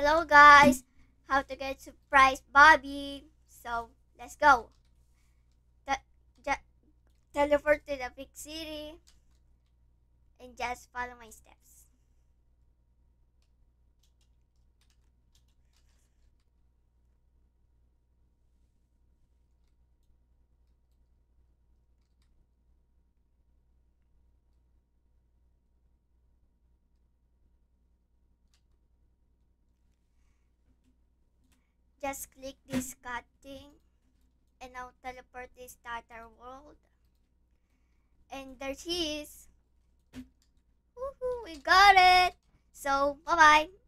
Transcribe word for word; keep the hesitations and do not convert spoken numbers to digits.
Hello guys, how to get surprise Bobby. So let's go. Te- ju- Teleport to the big city and just follow my steps. Just click this cutting and now teleport this starter world. And there she is. Woohoo, we got it. So bye bye.